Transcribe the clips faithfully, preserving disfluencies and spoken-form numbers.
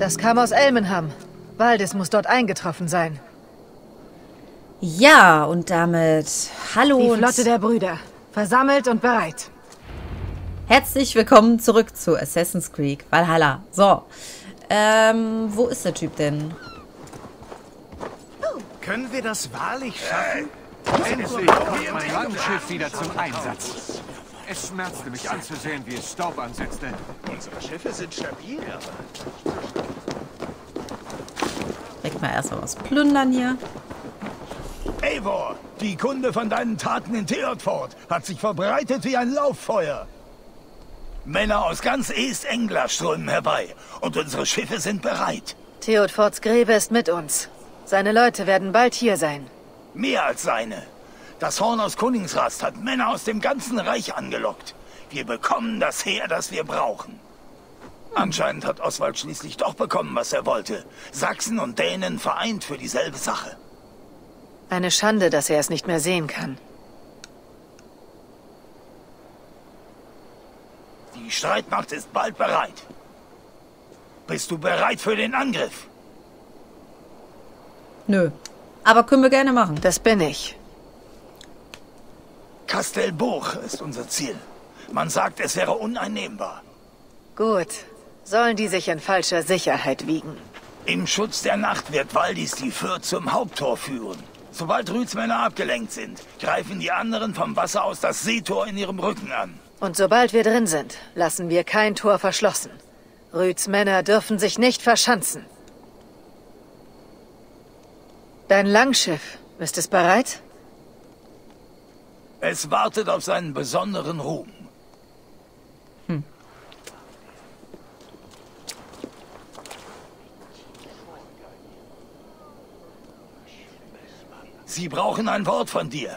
Das kam aus Elmenham. Valdis muss dort eingetroffen sein. Ja, und damit hallo Die und Flotte der Brüder. Versammelt und bereit. herzlich willkommen zurück zu Assassin's Creed Valhalla. So, ähm, wo ist der Typ denn? Können wir das wahrlich schaffen? Endlich kommt mein Raumschiff wieder zum Einsatz. Es schmerzte mich anzusehen, wie es Staub ansetzte. Unsere Schiffe sind stabil. Direkt mal erstmal was plündern hier. Eivor, die Kunde von deinen Taten in Theodford hat sich verbreitet wie ein Lauffeuer. Männer aus ganz East-England strömen herbei und unsere Schiffe sind bereit. Theodfords Gräbe ist mit uns. Seine Leute werden bald hier sein. Mehr als seine. Das Horn aus Koningsrast hat Männer aus dem ganzen Reich angelockt. Wir bekommen das Heer, das wir brauchen. Anscheinend hat Oswald schließlich doch bekommen, was er wollte. Sachsen und Dänen vereint für dieselbe Sache. Eine Schande, dass er es nicht mehr sehen kann. Die Streitmacht ist bald bereit. Bist du bereit für den Angriff? Nö, aber können wir gerne machen. Das bin ich. Kastelburg ist unser Ziel. Man sagt, es wäre uneinnehmbar. Gut. Sollen die sich in falscher Sicherheit wiegen? Im Schutz der Nacht wird Valdis die Fürth zum Haupttor führen. Sobald Rüds Männer abgelenkt sind, greifen die anderen vom Wasser aus das Seetor in ihrem Rücken an. Und sobald wir drin sind, lassen wir kein Tor verschlossen. Rüds Männer dürfen sich nicht verschanzen. Dein Langschiff, ist es bereit? Es wartet auf seinen besonderen Ruhm. Hm. Sie brauchen ein Wort von dir.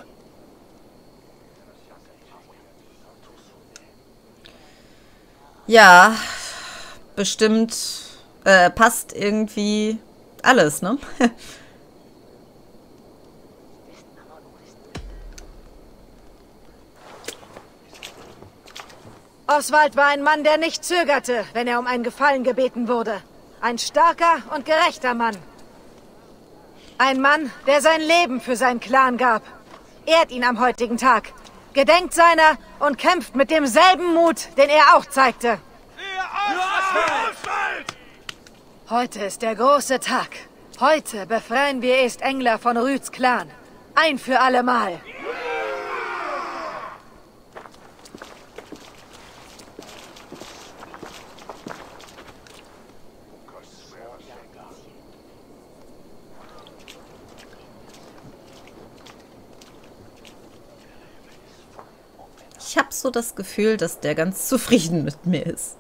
Ja, bestimmt äh, passt irgendwie alles, ne? Oswald war ein Mann, der nicht zögerte, wenn er um einen Gefallen gebeten wurde. Ein starker und gerechter Mann. Ein Mann, der sein Leben für seinen Clan gab. Ehrt ihn am heutigen Tag. Gedenkt seiner und kämpft mit demselben Mut, den er auch zeigte. Heute ist der große Tag. Heute befreien wir East Engler von Rüds Clan. Ein für alle Mal. Ich habe so das Gefühl, dass der ganz zufrieden mit mir ist.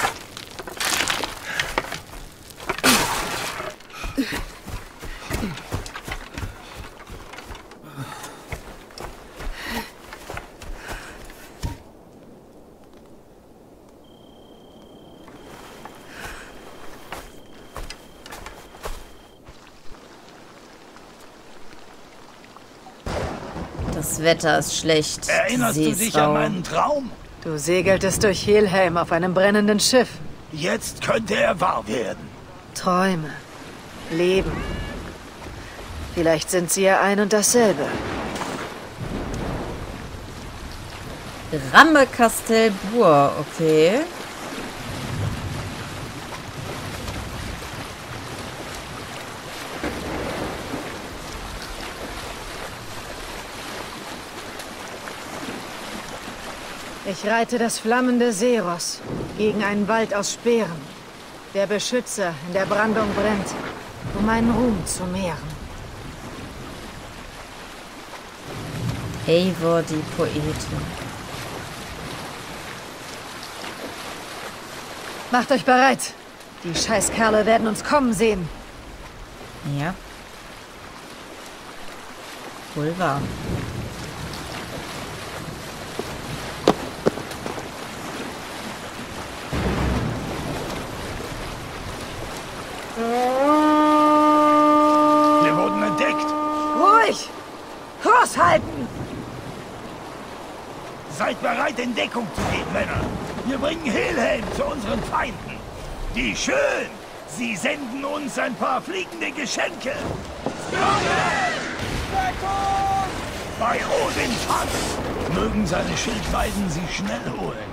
Das Wetter ist schlecht. Erinnerst du dich an meinen Traum? Du segeltest durch Helheim auf einem brennenden Schiff. Jetzt könnte er wahr werden. Träume. Leben. Vielleicht sind sie ja ein und dasselbe. Ramme Kastelburg, okay. Ich reite das flammende Seeross gegen einen Wald aus Speeren. Der Beschützer in der Brandung brennt, um meinen Ruhm zu mehren. Eivor, die Poetin. Macht euch bereit. Die Scheißkerle werden uns kommen sehen. Ja. Wohl wahr. Wir wurden entdeckt. Ruhig! Kurs halten! Seid bereit, in Deckung zu gehen, Männer. Wir bringen Helheim zu unseren Feinden. Die schön Sie senden uns ein paar fliegende Geschenke. Bei Odin Fass mögen seine Schildweiden sie schnell holen.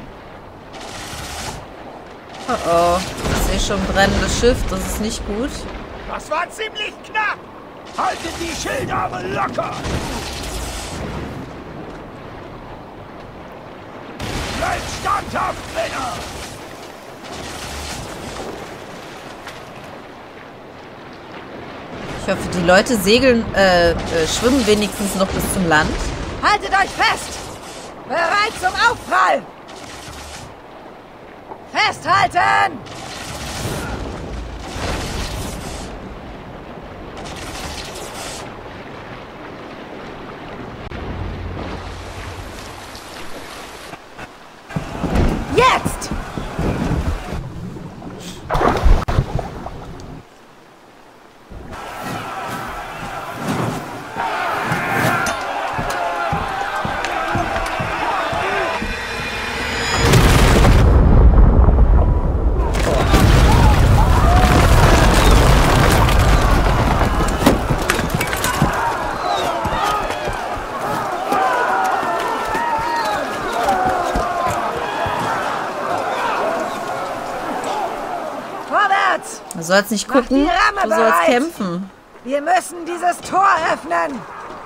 Oh oh, ich sehe schon brennendes Schiff, das ist nicht gut. Das war ziemlich knapp. Haltet die Schildarme locker. Bleibt standhaft, Männer. Ich hoffe, die Leute segeln, äh, äh, schwimmen wenigstens noch bis zum Land. Haltet euch fest! Bereit zum Aufprall! Festhalten! Jetzt! Du sollst nicht gucken, du sollst kämpfen. Wir müssen dieses Tor öffnen.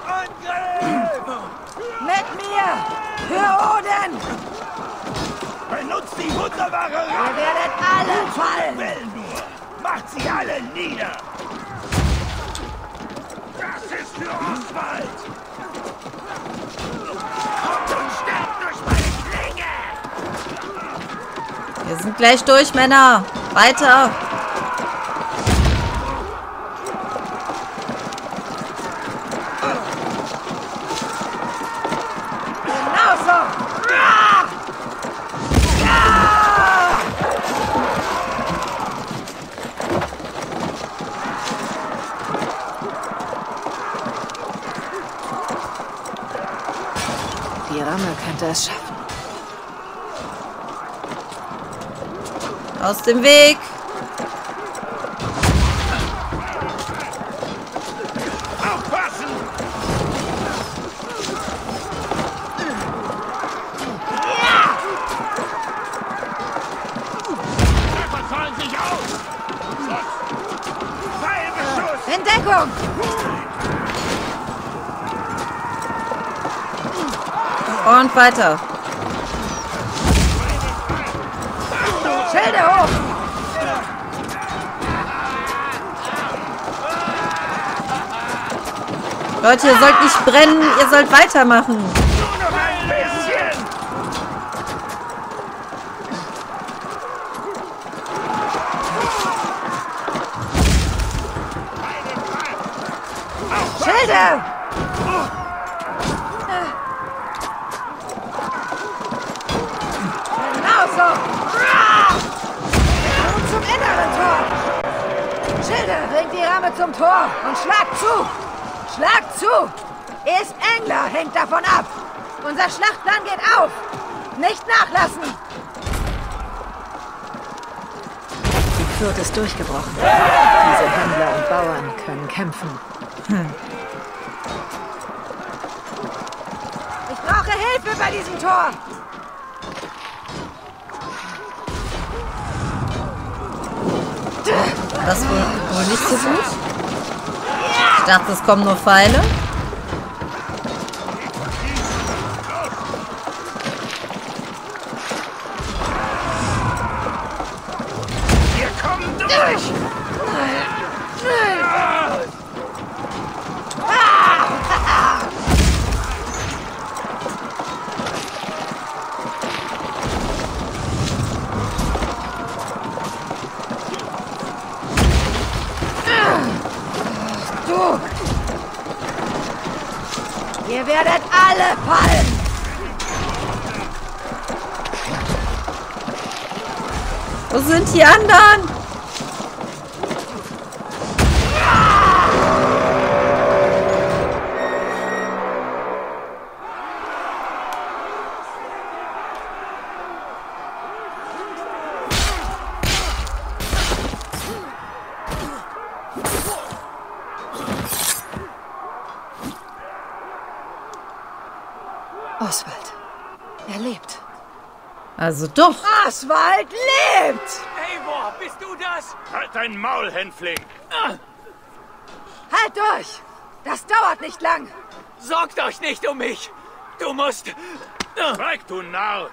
Mit mir! Für Odin! Benutzt die wunderbare Ihr Rache! werdet alle fallen! Nur. Macht sie alle nieder! Das ist für Oswald! Kommt und sterbt durch meine Klinge! Wir sind gleich durch, Männer. Weiter. Genauso! Die Ramme könnte es schaffen. Aus dem Weg. Aufpassen! Treffer zahlen sich aus! Pfeilbeschuss! In Deckung! Und weiter. Schilde hoch! Leute, ihr sollt nicht brennen, ihr sollt weitermachen. Nur noch ein bisschen! Schilde! Genauso! Und zum inneren Tor! Schilde, bringt die Ramme zum Tor und schlagt zu! Schlagt zu! Ist Engler hängt davon ab! Unser Schlachtplan geht auf! Nicht nachlassen! Die Furt ist durchgebrochen. Diese Händler und Bauern können kämpfen. Hm. Ich brauche Hilfe bei diesem Tor! Das wohl, wohl nicht so gut. Ich dachte, es kommen nur Pfeile. Wir kommen durch! Du! Ihr werdet alle fallen! Wo sind die anderen? Er lebt. Also doch. Oswald lebt! Eivor, bist du das? Halt dein Maul, Hänfling! Halt durch! Das dauert nicht lang. Sorgt euch nicht um mich. Du musst... Schweig, du Narr!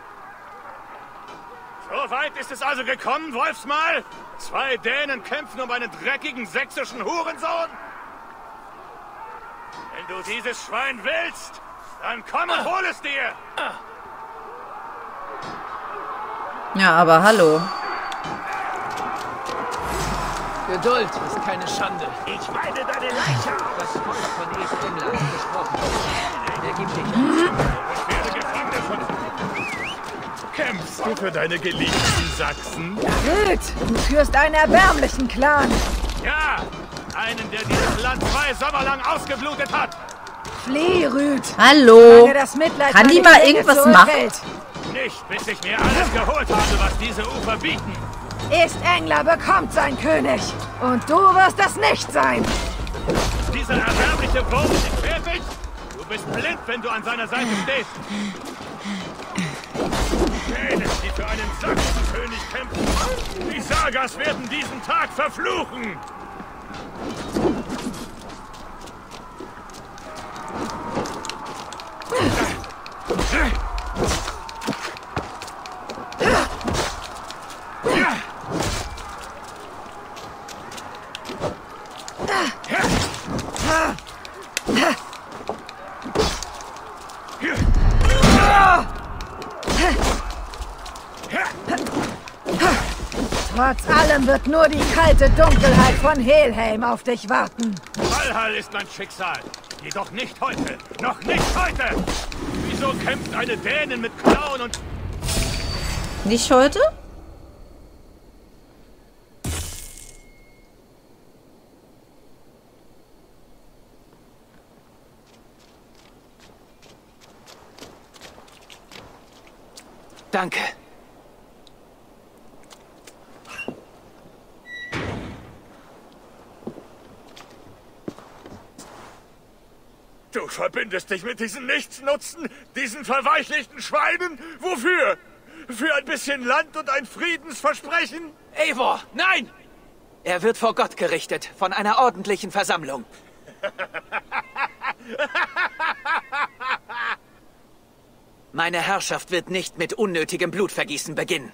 So weit ist es also gekommen, Wolfsmal? Zwei Dänen kämpfen um einen dreckigen sächsischen Hurensohn? Wenn du dieses Schwein willst, dann komm und hol es dir! Ja, aber hallo. Geduld ist keine Schande. Ich weide deine Leiche aus. Das Feuer von East England gesprochen. Er gibt dich Ich werde Gefangene von... Kämpfst du für deine geliebten Sachsen? Rüd, du führst einen erbärmlichen Clan. Ja! Einen, der dieses Land zwei Sommer lang ausgeblutet hat! Flieh, Rüd. Hallo. Solange das Mitleid Kann die nicht mal länger irgendwas zurückhält. Nicht, bis ich mir alles geholt habe, was diese Ufer bieten! East Engler bekommt sein König. Und du wirst es nicht sein. Dieser erbärmliche Wurm ist fertig! Du bist blind, wenn du an seiner Seite stehst! Dänen, die für einen Sachsenkönig kämpfen! Die Sagas werden diesen Tag verfluchen! Trotz allem wird nur die kalte Dunkelheit von Helheim auf dich warten. Valhall ist mein Schicksal. Jedoch nicht heute. Noch nicht heute! Wieso kämpft eine Dänin mit Klauen und... Nicht heute? Danke. Du verbindest dich mit diesen Nichtsnutzen, diesen verweichlichten Schweinen? Wofür? Für ein bisschen Land und ein Friedensversprechen? Eivor, nein! Er wird vor Gott gerichtet, von einer ordentlichen Versammlung. Meine Herrschaft wird nicht mit unnötigem Blutvergießen beginnen.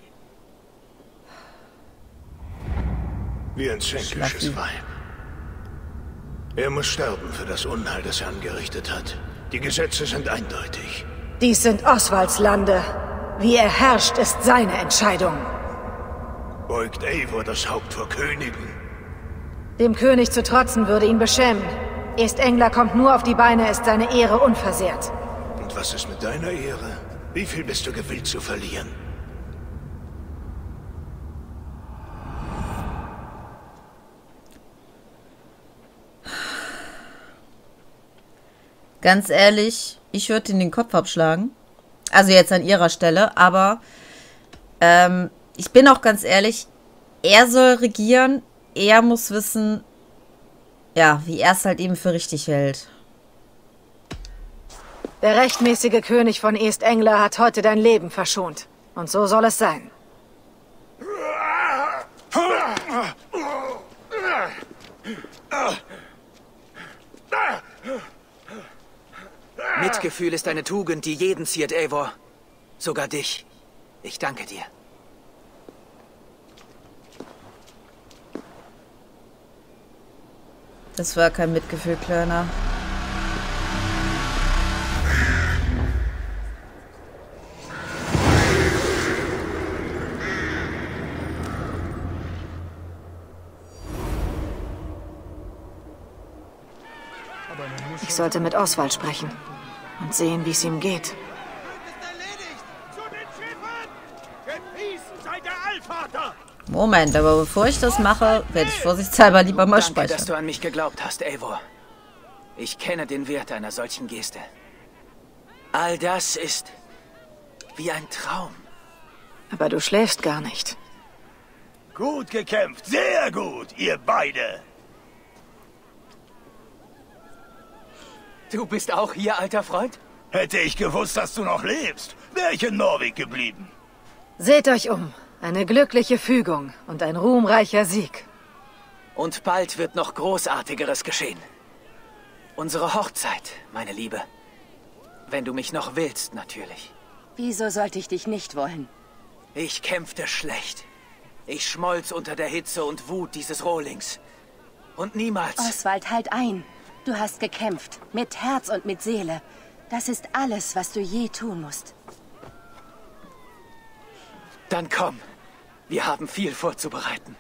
Wie ein zänkisches Weib. Er muss sterben für das Unheil, das er angerichtet hat. Die Gesetze sind eindeutig. Dies sind Oswalds Lande. Wie er herrscht, ist seine Entscheidung. Beugt Eivor das Haupt vor Königen? Dem König zu trotzen würde ihn beschämen. East Engler kommt nur auf die Beine, ist seine Ehre unversehrt. Und was ist mit deiner Ehre? Wie viel bist du gewillt zu verlieren? Ganz ehrlich, ich würde ihm den Kopf abschlagen. Also jetzt an ihrer Stelle. Aber ähm, ich bin auch ganz ehrlich, er soll regieren. Er muss wissen, ja, wie er es halt eben für richtig hält. Der rechtmäßige König von East Engler hat heute dein Leben verschont. Und so soll es sein. Mitgefühl ist eine Tugend, die jeden ziert, Eivor. Sogar dich. Ich danke dir. Das war kein Mitgefühl, Kleiner. Ich sollte mit Oswald sprechen und sehen, wie es ihm geht. Moment, aber bevor ich das mache, werde ich vorsichtshalber lieber mal Danke, speichern. dass du an mich geglaubt hast, Eivor. Ich kenne den Wert einer solchen Geste. All das ist wie ein Traum. Aber du schläfst gar nicht. Gut gekämpft, sehr gut, ihr beide. Du bist auch hier, alter Freund? Hätte ich gewusst, dass du noch lebst, wäre ich in Norwegen geblieben. Seht euch um. Eine glückliche Fügung und ein ruhmreicher Sieg. Und bald wird noch Großartigeres geschehen. Unsere Hochzeit, meine Liebe. Wenn du mich noch willst, natürlich. Wieso sollte ich dich nicht wollen? Ich kämpfte schlecht. Ich schmolz unter der Hitze und Wut dieses Rohlings. Und niemals... Oswald, halt ein. Du hast gekämpft. Mit Herz und mit Seele. Das ist alles, was du je tun musst. Dann komm. Wir haben viel vorzubereiten.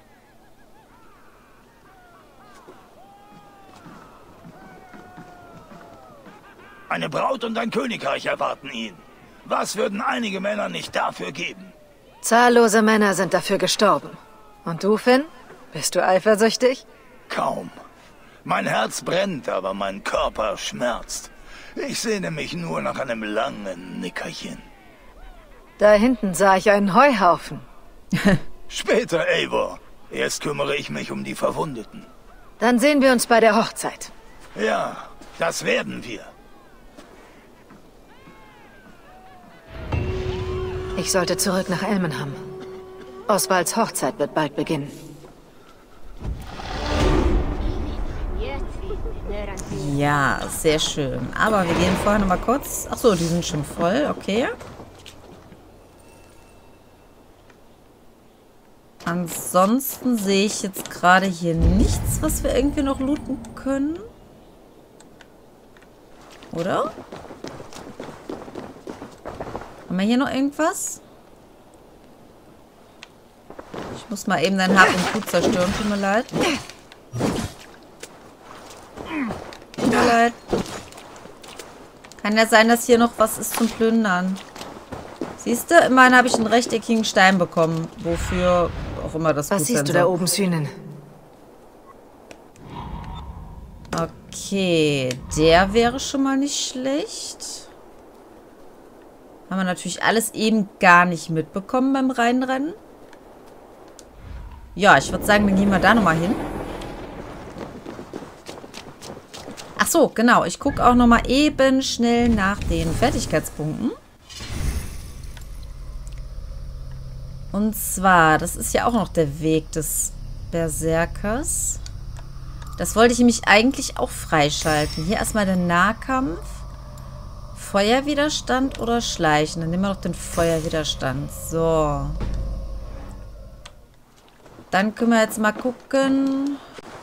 Eine Braut und ein Königreich erwarten ihn. Was würden einige Männer nicht dafür geben? Zahllose Männer sind dafür gestorben. Und du, Finn? Bist du eifersüchtig? Kaum. Mein Herz brennt, aber mein Körper schmerzt. Ich sehne mich nur nach einem langen Nickerchen. Da hinten sah ich einen Heuhaufen. Später, Eivor. Erst kümmere ich mich um die Verwundeten. Dann sehen wir uns bei der Hochzeit. Ja, das werden wir. Ich sollte zurück nach Elmenham. Oswalds Hochzeit wird bald beginnen. Ja, sehr schön. Aber wir gehen vorher noch mal kurz... Ach so, die sind schon voll. Okay. Ansonsten sehe ich jetzt gerade hier nichts, was wir irgendwie noch looten können. Oder? Haben wir hier noch irgendwas? Ich muss mal eben dein Hab und Gut zerstören. Tut mir leid. Tut mir leid. Kann ja sein, dass hier noch was ist zum Plündern. Siehst du? Immerhin habe ich einen rechteckigen Stein bekommen. Wofür auch immer das gut Was sein siehst du soll. da oben, Sünen? Okay, der wäre schon mal nicht schlecht. Haben wir natürlich alles eben gar nicht mitbekommen beim Reinrennen. Ja, ich würde sagen, dann gehen wir da nochmal hin. Ach so, genau. Ich gucke auch nochmal eben schnell nach den Fertigkeitspunkten. Und zwar, das ist ja auch noch der Weg des Berserkers. Das wollte ich nämlich eigentlich auch freischalten. Hier erstmal der Nahkampf. Feuerwiderstand oder Schleichen? Dann nehmen wir doch den Feuerwiderstand. So. Dann können wir jetzt mal gucken.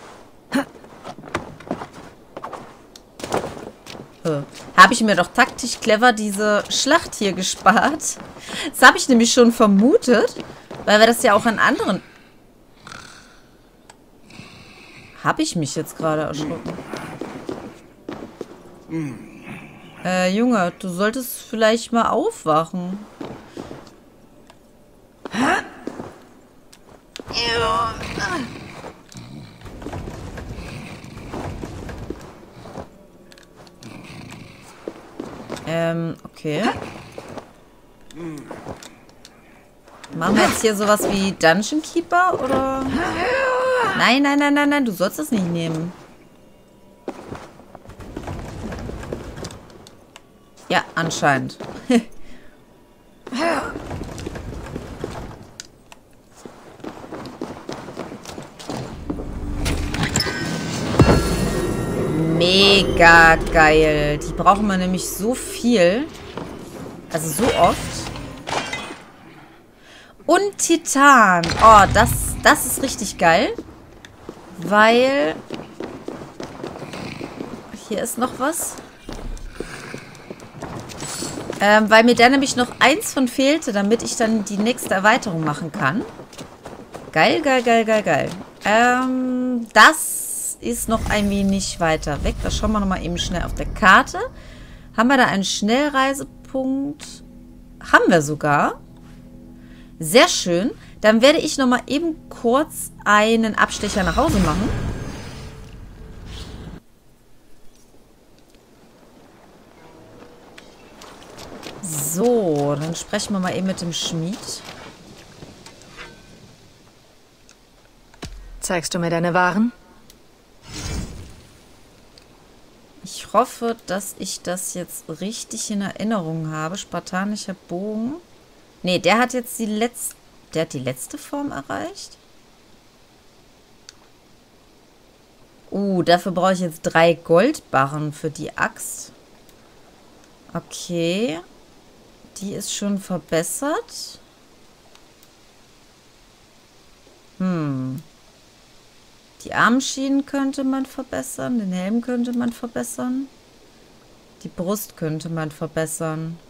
Äh, habe ich mir doch taktisch clever diese Schlacht hier gespart. Das habe ich nämlich schon vermutet, weil wir das ja auch an anderen... Habe ich mich jetzt gerade erschrocken? Äh, Junge, du solltest vielleicht mal aufwachen. Ähm, okay. Machen wir jetzt hier sowas wie Dungeon Keeper, oder? Nein, nein, nein, nein, nein, du sollst das nicht nehmen. Ja, anscheinend. Mega geil. Die brauchen wir nämlich so viel. Also so oft. Und Titan. Oh, das, das ist richtig geil. Weil... Hier ist noch was. Ähm, weil mir da nämlich noch eins von fehlte, damit ich dann die nächste Erweiterung machen kann. Geil, geil, geil, geil, geil. Ähm, das ist noch ein wenig weiter weg. Das schauen wir nochmal eben schnell auf der Karte. Haben wir da einen Schnellreisepunkt? Haben wir sogar. Sehr schön. Dann werde ich nochmal eben kurz einen Abstecher nach Hause machen. So, dann sprechen wir mal eben mit dem Schmied. Zeigst du mir deine Waren? Ich Ich hoffe, dass ich das jetzt richtig in Erinnerung habe. Spartanischer Bogen. Nee, der hat jetzt die letzte... Der hat die letzte Form erreicht? Uh, dafür brauche ich jetzt drei Goldbarren für die Axt. Okay. Die ist schon verbessert. Hm. Die Armschienen könnte man verbessern. Den Helm könnte man verbessern. Die Brust könnte man verbessern.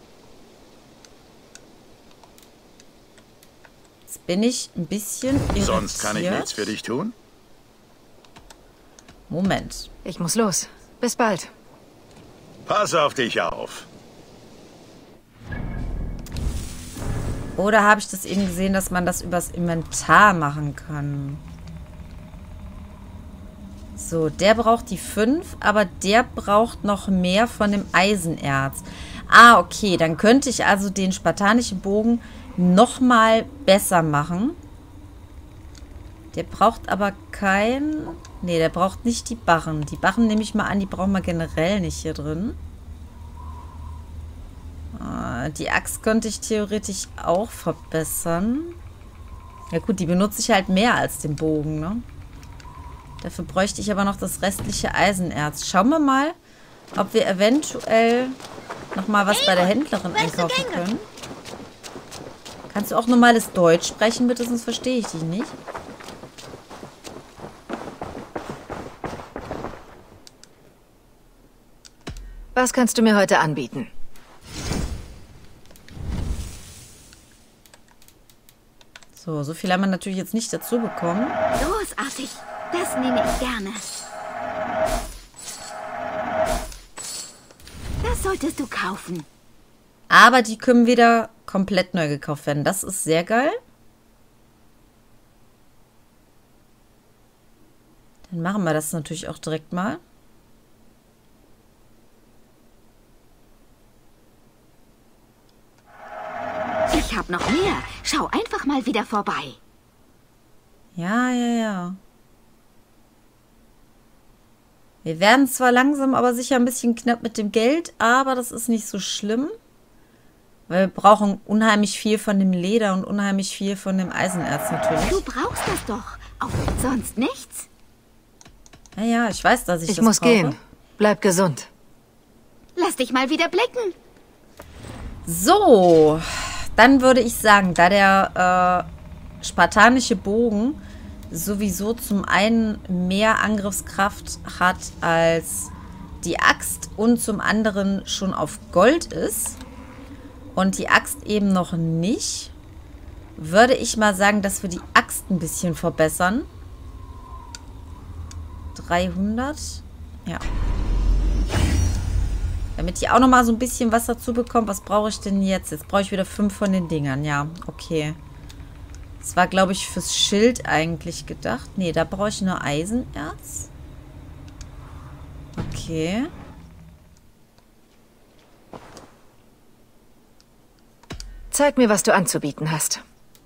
Jetzt bin ich ein bisschen irritiert. Sonst kann ich nichts für dich tun? Moment. Ich muss los. Bis bald. Pass auf dich auf. Oder habe ich das eben gesehen, dass man das übers Inventar machen kann? So, der braucht die fünf, aber der braucht noch mehr von dem Eisenerz. Ah, okay, dann könnte ich also den spartanischen Bogen nochmal besser machen. Der braucht aber kein... Nee, der braucht nicht die Barren. Die Barren nehme ich mal an, die brauchen wir generell nicht hier drin. Ah, die Axt könnte ich theoretisch auch verbessern. Ja gut, die benutze ich halt mehr als den Bogen, ne? Dafür bräuchte ich aber noch das restliche Eisenerz. Schauen wir mal, ob wir eventuell nochmal was bei der Händlerin einkaufen können. Kannst du auch normales Deutsch sprechen, bitte? Sonst verstehe ich dich nicht. Was kannst du mir heute anbieten? So, so viel haben wir natürlich jetzt nicht dazu bekommen. Großartig. Das nehme ich gerne. Das solltest du kaufen. Aber die können wieder komplett neu gekauft werden. Das ist sehr geil. Dann machen wir das natürlich auch direkt mal. Ich habe noch mehr. Schau einfach mal wieder vorbei. Ja, ja, ja. Wir werden zwar langsam, aber sicher ein bisschen knapp mit dem Geld, aber das ist nicht so schlimm. Weil wir brauchen unheimlich viel von dem Leder und unheimlich viel von dem Eisenerz natürlich. Du brauchst das doch. Auch sonst nichts. Ja, ja, ich weiß, dass ich, Ich das muss brauche. gehen. Bleib gesund. Lass dich mal wieder blicken. So, dann würde ich sagen, da der äh, spartanische Bogen sowieso zum einen mehr Angriffskraft hat als die Axt und zum anderen schon auf Gold ist und die Axt eben noch nicht, würde ich mal sagen, dass wir die Axt ein bisschen verbessern. dreihundert. Ja. Damit die auch noch mal so ein bisschen was dazu bekommt. Was brauche ich denn jetzt? Jetzt brauche ich wieder fünf von den Dingern. Ja, okay. Das war, glaube ich, fürs Schild eigentlich gedacht. Nee, da brauche ich nur Eisenerz. Okay. Zeig mir, was du anzubieten hast.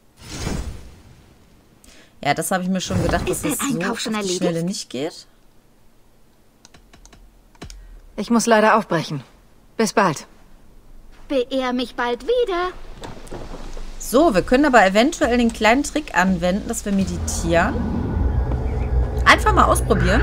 Ja, das habe ich mir schon gedacht, dass Ist es dein so Einkauf auf schon die erledigt? Schnelle nicht geht. Ich muss leider aufbrechen. Bis bald. Beehr mich bald wieder. So, wir können aber eventuell den kleinen Trick anwenden, dass wir meditieren. Einfach mal ausprobieren.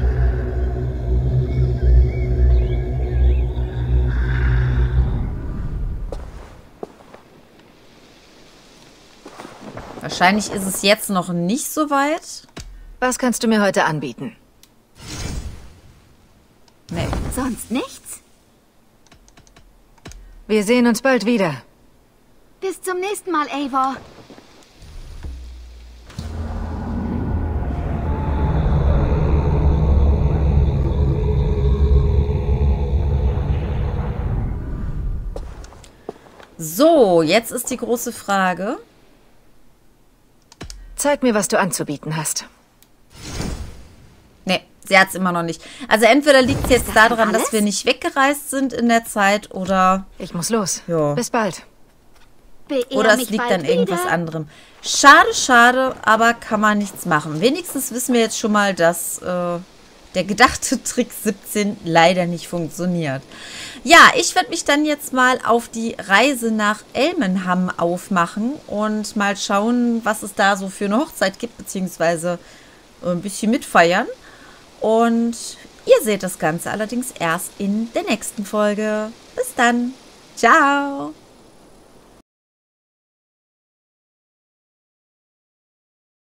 Wahrscheinlich ist es jetzt noch nicht so weit. Was kannst du mir heute anbieten? Nee. Sonst nichts? Wir sehen uns bald wieder. Bis zum nächsten Mal, Eivor. So, jetzt ist die große Frage. Zeig mir, was du anzubieten hast. Nee, sie hat es immer noch nicht. Also entweder liegt es jetzt das schon daran, dass alles? wir nicht weggereist sind in der Zeit oder, Ich muss los. Ja. Bis bald. Beehr oder es mich liegt bald an irgendwas wieder. anderem. Schade, schade, aber kann man nichts machen. Wenigstens wissen wir jetzt schon mal, dass äh, der gedachte Trick siebzehn leider nicht funktioniert. Ja, ich werde mich dann jetzt mal auf die Reise nach Elmenham aufmachen und mal schauen, was es da so für eine Hochzeit gibt, beziehungsweise ein bisschen mitfeiern. Und ihr seht das Ganze allerdings erst in der nächsten Folge. Bis dann. Ciao.